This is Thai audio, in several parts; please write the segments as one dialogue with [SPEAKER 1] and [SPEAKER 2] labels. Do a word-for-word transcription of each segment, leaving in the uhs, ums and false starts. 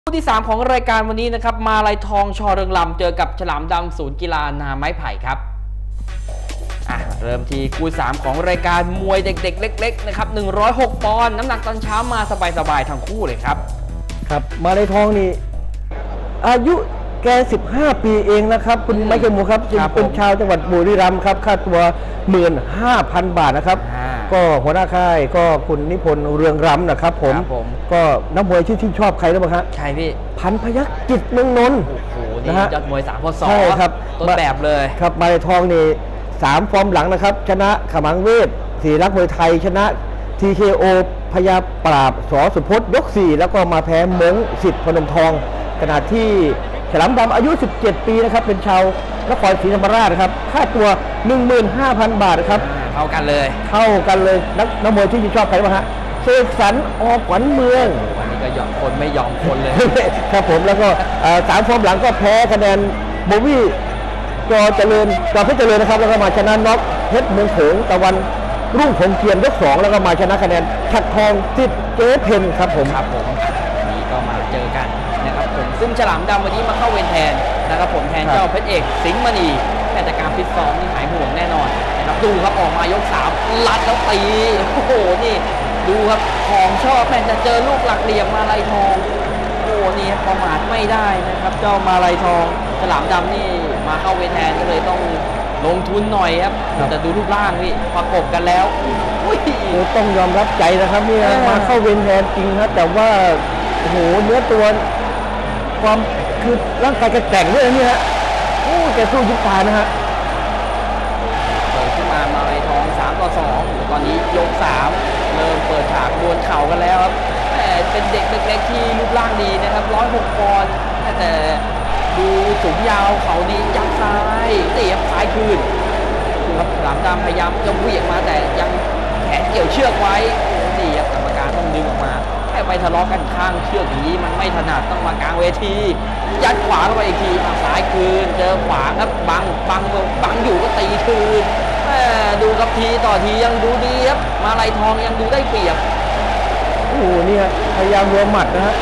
[SPEAKER 1] คู่ที่สามของรายการวันนี้นะครับมาลัยทองชอเริงลำเจอกับฉลามดำศูนย์กีฬานาไม้ไผ่ครับอ่ะเริ่มที่คู่สามของรายการมวยเด็กๆเล็กๆนะครับหนึ่งร้อยหกปอนด์น้ำหนักตอนเช้ามาสบายๆทั้งคู่เลยครับ
[SPEAKER 2] ครับมาลัยทองนี่อายุแกสิบห้าปีเองนะครับคุณไมเคิลมูครับเป็นชาวจังหวัดบุรีรัมย์ครับค่าตัว หนึ่งหมื่นห้าพัน บาทนะครับก็หัวหน้าค่ายก็คุณนิพนธ์เรืองรำนะครับผมก็นักมวยที่ชื่นชอบใครรู้ไหมครับ
[SPEAKER 1] ใช่พี่
[SPEAKER 2] พันพยัคฆ์จิตเมืองนนท์
[SPEAKER 1] โอ้โหนี่ยอดมวยสามพศ
[SPEAKER 2] ใช่ครับ
[SPEAKER 1] ต้นแบบเลย
[SPEAKER 2] ครับมาลัยทองนี่สามฟอร์มหลังนะครับชนะขมังเวทสี่รักมวยไทยชนะ ที เค โอ พยาปราบสอสุพจน์ยกสี่แล้วก็มาแพ้มงสิทธิ์พนมทองขณะที่ฉลามดำอายุสิบเจ็ดปีนะครับเป็นชาวนครศรีธรรมราชนะครับค่าตัว หนึ่งหมื่นห้าพัน บาทครับ
[SPEAKER 1] เท่ากันเลย
[SPEAKER 2] เท่ากันเลยนักนักมวยที่ชอบใครบ้างฮะเสกสรรอขวัญเมือง
[SPEAKER 1] วันนี้ก็ยอมคนไม่ยอมคนเลย
[SPEAKER 2] ครับผมแล้วก็สามฟอร์มหลังก็แพ้คะแนนโบวี่จอเจริญจอเพชรเจริญนะครับแล้วก็มาชนะน็อกเพชรเมืองโขงตะวันรุ่งคงเทียนยกสองแล้วก็มาชนะคะแนนฉัตรทองสิทธิ์เจ๊เพนครับผม
[SPEAKER 1] ครับผมนี่ก็มาเจอกันนะครับผมซึ่งฉลามดำวันนี้มาเข้าเวรแทนนะครับผมแทนเจ้าเพชรเอกสิงห์มณีแต่การฟิตซ้อมนี่หายห่วงแน่นอนนะครับดูครับออกมายกสามลัดแล้วตีโอ้โหนี่ดูครับของชอบแม่จะเจอลูกหลักเหลี่ยมมาลัยทองโอ้นี่ประมาทไม่ได้นะครับเจ้ามาลัยทองฉลามดำนี่มาเข้าเวรแทนก็เลยต้องลงทุนหน่อยครับแต่ดูรูปร่างนี่ประกบกันแล้ว
[SPEAKER 2] ต้องยอมรับใจนะครับนี่มาเข้าเวรแทนจริงครับแต่ว่าโอ้โหเนื้อตัวความคือร่างกายแกแกร่งด้วยนี่ฮะโอ้แกสู้ยุบตานะฮะ
[SPEAKER 1] เปิดขึ้นมามาลัยทองสามต่อสองตอนนี้ยกสามเริ่มเปิดฉากดวลเข่ากันแล้วครับแต่เป็นเด็กเล็กๆที่รูปร่างดีนะครับร้อยหกปอนด์แต่ดูสูงยาวเขาดียัดซ้ายเตะซ้ายคืนครับฉลามดำพยายามจะเหวี่ยงมาแต่ยังแขนเกี่ยวเชือกไว้นี่ครับกรรมการต้องดึงออกมาแค่ไปทะเลาะกันข้างเชือกอย่างนี้มันไม่ถนัดต้องมากลางเวทียัดขวาเข้าไปอีกทีซ้ายคืนเจอขวาครับบังบังบังอยู่ก็ตีคืนดูครับทีต่อทียังดูดีครับมาลัยทองยังดูได้เปรียบ
[SPEAKER 2] โอ้โหเนี่ยพยายามรวมหมัดนะฮะ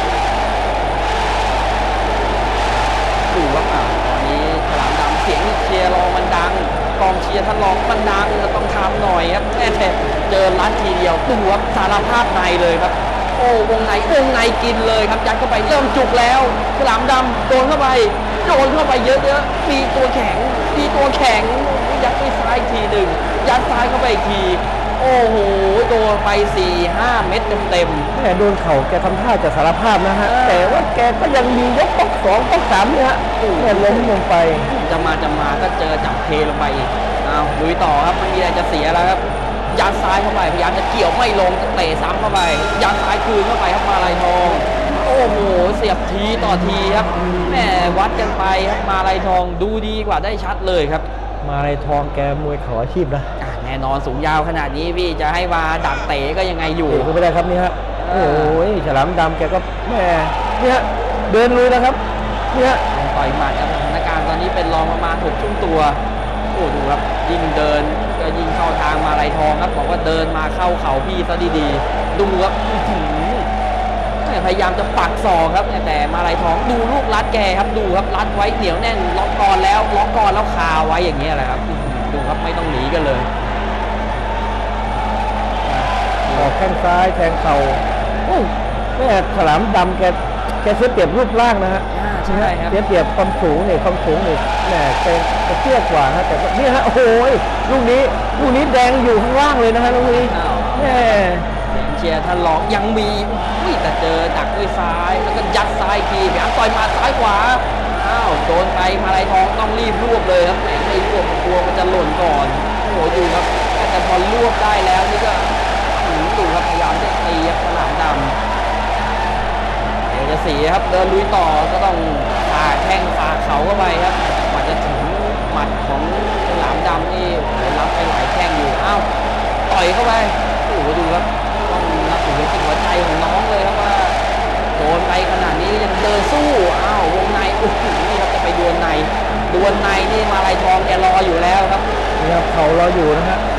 [SPEAKER 1] ดูว่าตอนนี้ฉลามดำเสียงเชียร์รองมันดังกองเชียร์ท่านรองมันดังเราต้องทำหน่อยครับแม่เจอลัดทีเดียวตัวสารภาพในเลยครับโอ้วงในวงในกินเลยครับยัดเข้าไปเริ่มจุกแล้วฉลามดำโดนเข้าไปโดนเข้าไปเยอะๆมีตัวแข็งมีตัวแข็งยัดไปซ้ายทีหนึ่งยัดซ้ายเข้าไปอีกทีโอ้โหโดนไป สี่ห้า เม็ดเต็ม
[SPEAKER 2] ๆแม่โดนเข่าแกทำท่าจะสารภาพนะฮะแต่ว่าแกก็ยังมียกป๊อกสองป๊อกสามเนี่ยฮะแม่ล้มลงไป
[SPEAKER 1] จะมาจะมาก็เจอจับเทลงไปอีกอ้าวลุยต่อครับไม่มีอะไรจะเสียแล้วครับยัดซ้ายเข้าไปพยายามจะเกี่ยวไม่ลงเตะซ้ำเข้าไปยัดซ้ายคืนเข้าไปครับมาลัยทองโอ้โหเสียบทีต่อทีครับแม่วัดกันไปครับมาลัยทองดูดีกว่าได้ชัดเลยครับ
[SPEAKER 2] มาลัยทองแกมวยเข่าอาชีพนะ
[SPEAKER 1] แน่นอนสูงยาวขนาดนี้พี่จะให้มาดักเตะก็ยังไงอยู่
[SPEAKER 2] ก็ไม่ได้ครับนี่ฮะโอ้ยฉลามดำแกก็แม่เนี่ยเดินลุยนะครับเนี่ย
[SPEAKER 1] ต่อยหมัดครับสถานการณ์ตอนนี้เป็นรองประมาณหกช่วงตัวโอ้ดูครับยิ่งเดินก็ยิ่งเข้าทางมาลัยทองครับบอกว่าเดินมาเข้าเข่าพี่ซะดีๆดูครับพยายามจะปักศอกครับแต่มาลัยทองดูลูกรัดแกครับดูครับรัดไว้เหนียวแน่นล็อกกอนแล้วล็อกกอนแล้วคาไว้อย่างเงี้ยแหละครับดูครับไม่ต้องหนีกันเลย
[SPEAKER 2] ออกแข้งซ้ายแทงเข่าโอ้แม่ฉลามดำแกแกเสียเปรียบรูปร่างนะฮะ
[SPEAKER 1] ใช่ครับ
[SPEAKER 2] เสียเปรียบความสูงเนี่ยความสูงเนี่ยแม่แกเตี้ยกว่าฮะแต่นี่ฮะโอ้โหลูกนี้ลูกนี้แดงอยู่ข้างล่างเลยนะฮะลูกนี้แม่
[SPEAKER 1] เชียร์ท่านรองยังมีวิ่งแต่เจอดักด้วยซ้ายแล้วก็ยัดซ้ายทีพยายามต่อยมาซ้ายขวาอ้าวโดนไปมาลัยทองต้องรีบรวบเลยครับแต่ไม่รวบกลัวมันจะหล่นก่อนโอ้โหดูครับแต่พอรวบได้แล้วนี่ก็ดูครับพยายามจะตีฉลามดำเดี๋ยวจะเสียครับเดินลุยต่อก็ต้องฝ่าแข้งฝ่าเขาเข้าไปครับกว่าจะถึงหมัดของฉลามดำนี่รับไปหลายแข้งอยู่อ้าวต่อยเข้าไปโอ้โหดูครับต้องนับถือจิตหัวใจของน้องเลยครับว่าโดนไปขนาดนี้ยังเดินสู้อ้าววงในโอ้โหนี่ครับจะไปดวลในดวลในนี่มาลัยทองแกรออยู่แล้วครับ
[SPEAKER 2] นี่ครับเขารออยู่นะฮะ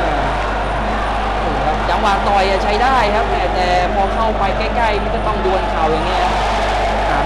[SPEAKER 1] จังหวะต่อยใช้ได้ครับแต่พอเข้าไปใกล้ๆนี่ก็ต้องดวลเข่าอย่างเงี้ยหา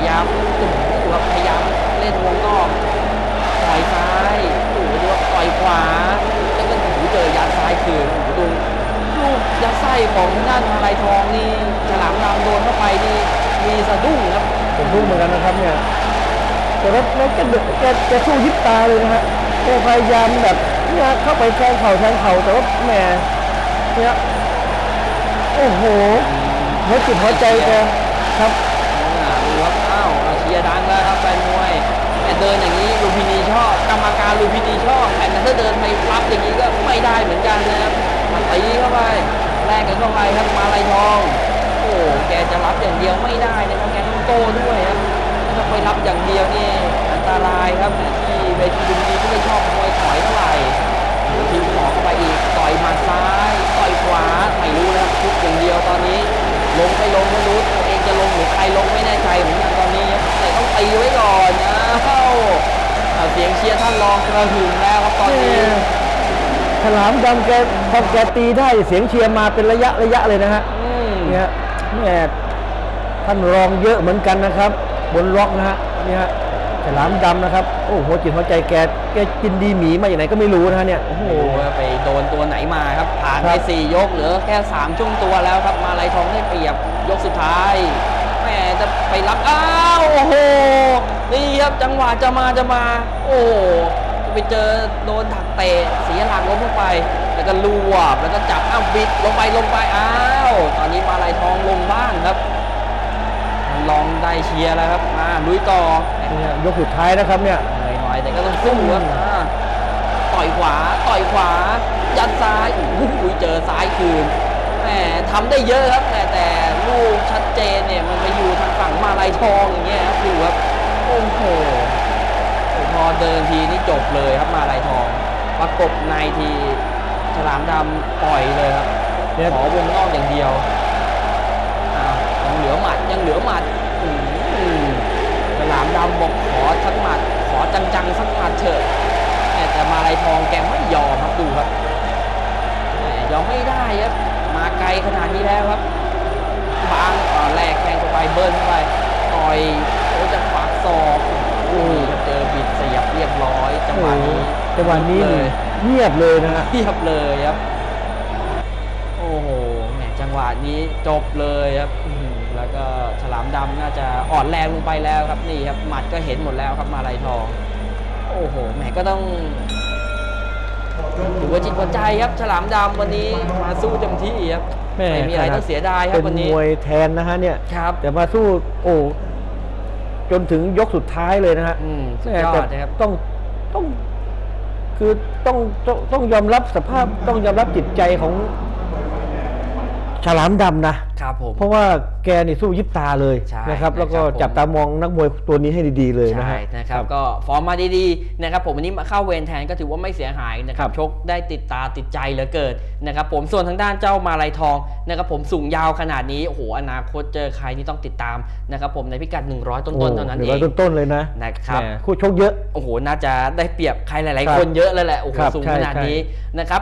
[SPEAKER 1] ยายามตุ่มตัวพยายามเล่นวงนอกต่อยซ้ายโอ้โหดูว่าต่อยขวาแล้วก็หูเจอยัดซ้ายคืนโอ้โหดูลูกยัดไส้ของด้านมาลายทองนี่ฉลามดำโดนเข้าไปนี่มีสะดุ้งครับ
[SPEAKER 2] ผมรู้เหมือนกันนะครับเนี่ยแต่ว่าแกแกแกแกสู้ยิบตาเลยนะฮะแกพยายามแบบเนี่ยเข้าไปแทงเข่าแทงเข่าแต่ว่าแหมเนี่ยโอ้โหหัวจิตหัวใจแกครับ
[SPEAKER 1] อ่าดูครับอ้าวเชียร์ดังแล้วครับแฟนมวยแต่เดินอย่างนี้ลูพินีชอบกรรมการลูพินีชอบแต่ถ้าเดินไปรับอย่างนี้ก็ไม่ได้เหมือนกันนะครับมาตีเข้าไปแลกกันเข้าไปครับมาลายทองโอ้แกจะรับอย่างเดียวไม่ได้นะครับแกต้องโต้ด้วยครับถ้าไปรับอย่างเดียวนี่อันตรายครับที่เวทีลุมพินีก็ไม่ชอบมวยถอยเท่าไหร่ทีมขอเข้าไปอีกต่อยหมัดซ้ายต่อยขวาไม่รู้นะครับทุกอย่างเดียวตอนนี้ลงไม่ลงไม่รู้ตัวเองจะลงหรือใครลงไม่แน่ใจเหมือนกันตอนนี้แต่ต้องตีไว้ก่อนนะเสียงเชียร์ท่านรองกระหึ่มแล้วครับตอนนี้
[SPEAKER 2] ฉลามดำแกพอแกตีได้เสียงเชียร์มาเป็นระยะระยะเลยนะฮะ
[SPEAKER 1] อืม
[SPEAKER 2] เนี่ยแม่ท่านรองเยอะเหมือนกันนะครับ บนล็อกนะฮะนี่ฮะฉลามดำนะครับโอ้โหจิตหัวใจแกแกกินดีหมีมาอย่างไหนก็ไม่รู้นะฮะเนี่ยโอ้โห
[SPEAKER 1] โอ้โหไปโดนตัวไหนมาครับผ่าน
[SPEAKER 2] ค
[SPEAKER 1] ไป
[SPEAKER 2] รับ
[SPEAKER 1] สี่ยกเหลือแค่สามช่วงตัวแล้วครับมาลายทองได้เปรียบยกสุดท้ายแหมจะไปรับอ้าวโอ้โหนี่ครับจังหวะจะมาจะมา โอ้โหจะไปเจอโดนถักเตะเสียหลักล้มลงไป แล้วก็ลูบแล้วก็จับอ้าวบิดลงไปลงไปอ้าวตอนนี้มาลายทองลงบ้างครับลองได้เชียร์แล้วครับมาลุยต่อ
[SPEAKER 2] เนี่ยยกสุดท้ายนะครับเนี่ย
[SPEAKER 1] เหนื่อยหน่อยแต่ก็ต้องสู้ครับอ่าต่อยขวาต่อยขวายัดซ้ายอุ้ยเจอซ้ายคืนแหมทำได้เยอะครับแต่แต่ลูกชัดเจนเนี่ยมันไปอยู่ทางฝั่งมาลายทองอย่างเงี้ยครับดูครับโอ้โหพอเดินทีนี่จบเลยครับมาลายทองประกบในทีฉลามดำปล่อยเลยครับ
[SPEAKER 2] เนี่ย
[SPEAKER 1] ขอวงนอกอย่างเดียวอ้าวยังเหลือหมัดยังเหลือหมัดอืมฉลามดำบอกขอสักหมัดขอจังๆสักหมัดเถอะเนี่ยแต่มาลายทองแกไม่ยอมครับดูครับแหมยอมไม่ได้ครับมาไกลขนาดนี้แล้วครับบางตอนแรกแข่งเข้าไปเบิ้ลเข้าไปต่อยโอ้จะขวากศอกอุ้ยเจอบิดเสียบเรียบร้อยจังหวะนี้
[SPEAKER 2] จังหวะนี้
[SPEAKER 1] เลย
[SPEAKER 2] เงียบเลยนะฮะ
[SPEAKER 1] เทียบเลยครับ โอ้โหแหมจังหวะนี้จบเลยครับอื้อหือแล้วก็ฉลามดำน่าจะอ่อนแรงลงไปแล้วครับนี่ครับหมัดก็เห็นหมดแล้วครับมาลายทอง โอ้โหแหมก็ต้องถือว่าจิตหัวใจครับฉลามดำวันนี้มาสู้เต็มที่ครับ
[SPEAKER 2] แม่
[SPEAKER 1] ไม่มีอะไรต้องเสียดายครับวันนี้
[SPEAKER 2] เป็นมวยแทนนะฮะเนี่ย
[SPEAKER 1] ครับ
[SPEAKER 2] แต่มาสู้โอ้จนถึงยกสุดท้ายเลยนะฮะ
[SPEAKER 1] อืมสุด
[SPEAKER 2] แม่
[SPEAKER 1] ยอ
[SPEAKER 2] แต่
[SPEAKER 1] ดนะครับ
[SPEAKER 2] ต้องต้องคือต้องต้องต้องยอมรับสภาพต้องยอมรับจิตใจของฉลามดำนะ
[SPEAKER 1] ครับผม
[SPEAKER 2] เพราะว่าแกนี่สู้ยิบตาเลย
[SPEAKER 1] ใช่
[SPEAKER 2] นะครับ แล้วก็
[SPEAKER 1] นะครับผม
[SPEAKER 2] จับตามองนักมวยตัวนี้ให้ดีๆเลยนะ
[SPEAKER 1] ใช่
[SPEAKER 2] ฮะ
[SPEAKER 1] นะครับก็ฟอร์มมาดีๆนะครับผมวันนี้มาเข้าเวรแทนก็ถือว่าไม่เสียหายนะค
[SPEAKER 2] ค
[SPEAKER 1] รั
[SPEAKER 2] รั
[SPEAKER 1] บบ ชกได้ติดตาติดใจเหลือเกินนะครับผมส่วนทางด้านเจ้ามาลายทองนะครับผมสูงยาวขนาดนี้โอ้โหอนาคตเจอใครนี่ต้องติดตามนะครับผมในพิกัดหนึ่งร้อยต้นๆเท่านั้น
[SPEAKER 2] หนึ่
[SPEAKER 1] เอง
[SPEAKER 2] ร้อยต้นๆเลยนะ
[SPEAKER 1] นะครับ
[SPEAKER 2] แหมคู่ชกเยอะ
[SPEAKER 1] โอ้โหน่าจะได้เปรียบใครหลาย
[SPEAKER 2] ครั
[SPEAKER 1] ๆ
[SPEAKER 2] บ
[SPEAKER 1] คนเยอะเลยแหละโอ้โห
[SPEAKER 2] ครับ
[SPEAKER 1] สูง
[SPEAKER 2] ใช่
[SPEAKER 1] ขนาด
[SPEAKER 2] ใช่
[SPEAKER 1] นี้นะครับ